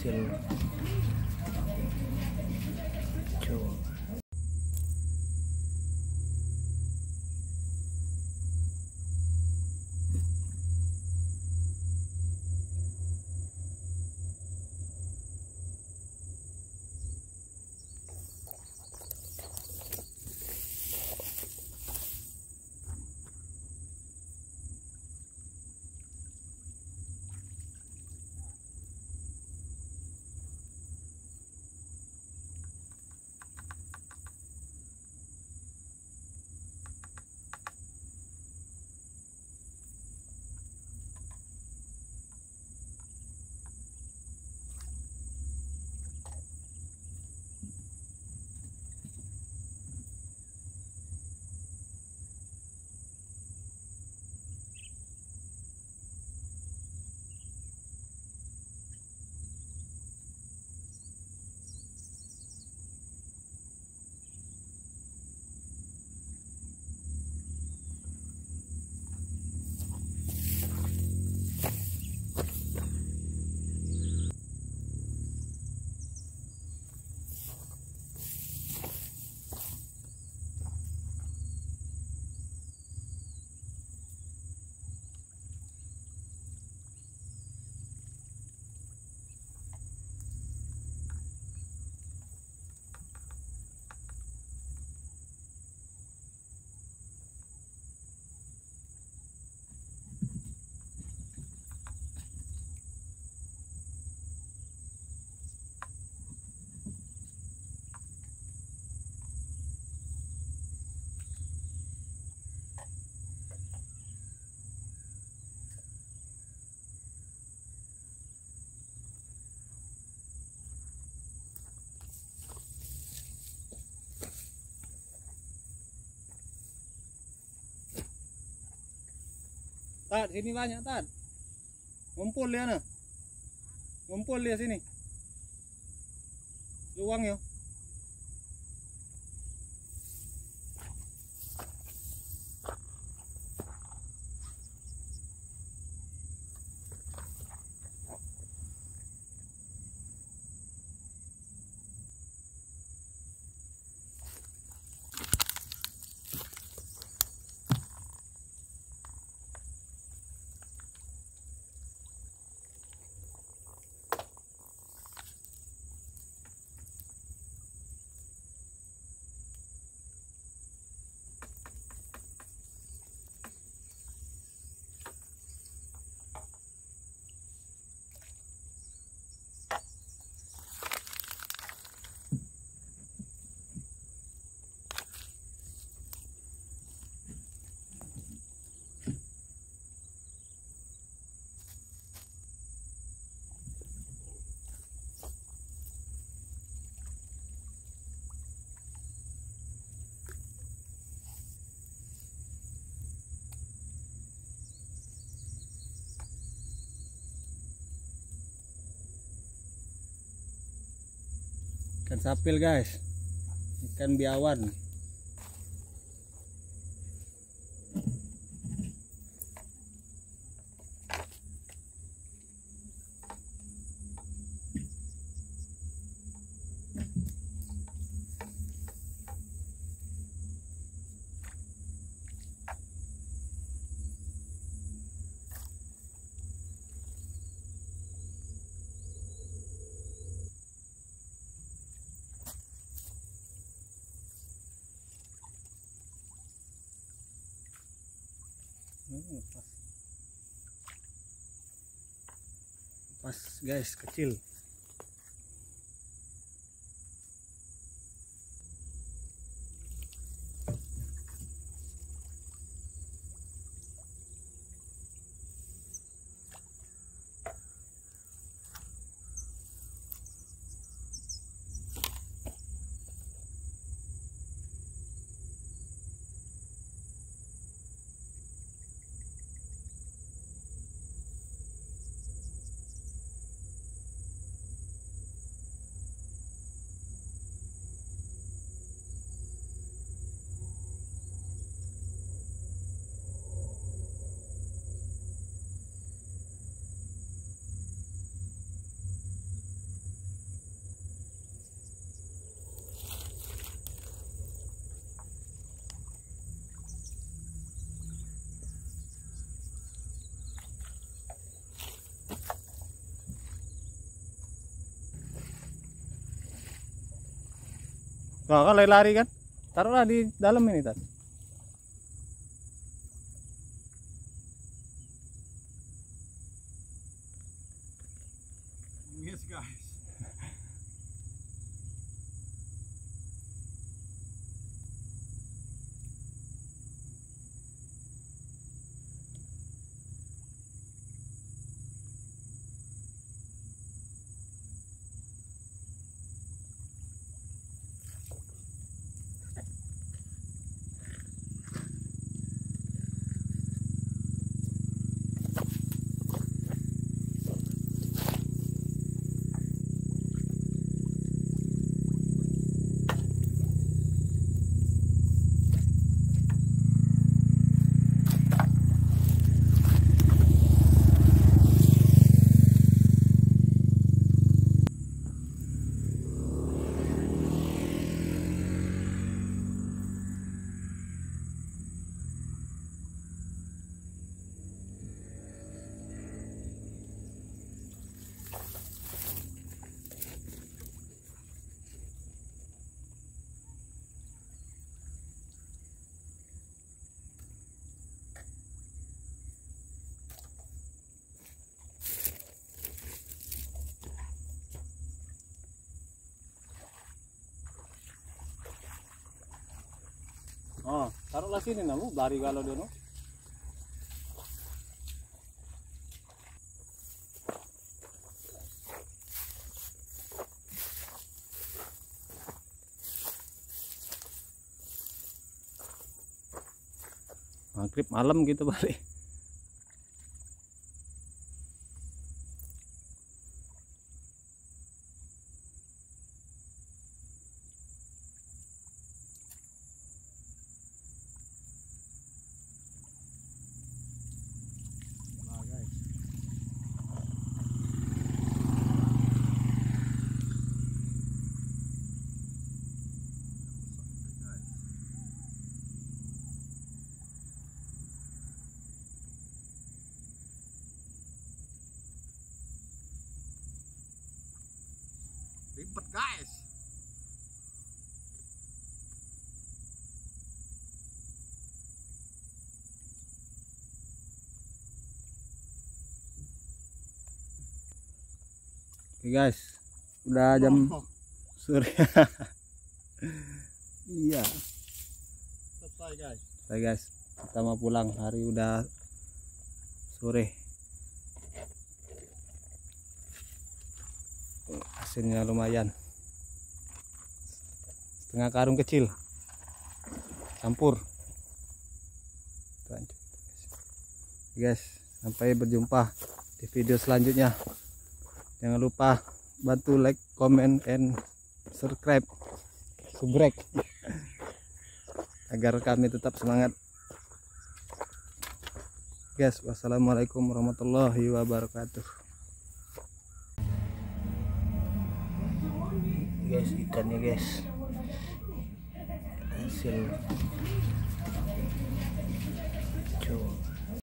hasil coba. Tad, sini banyak Tad. Ngumpul dia nah. Ngumpul dia sini. Luang ya. Ikan sapil guys, ikan biawan. Pas guys, kecil. Nah, kan lari kan, taruhlah di dalam ini Tat. Yes guys. Oh, taruhlah sini namu, lari kalau dia no. Maghrib malam gitu balik. Ribet guys. Oke guys, udah jam Oh, sore. Iya, selesai guys. baik guys, kita mau pulang, hari udah sore. Hasilnya lumayan, setengah karung kecil campur. Lanjut guys, sampai berjumpa di video selanjutnya. Jangan lupa bantu like, comment, and subscribe agar kami tetap semangat guys. Wassalamualaikum warahmatullahi wabarakatuh. Guys, ikannya guys, hasil coba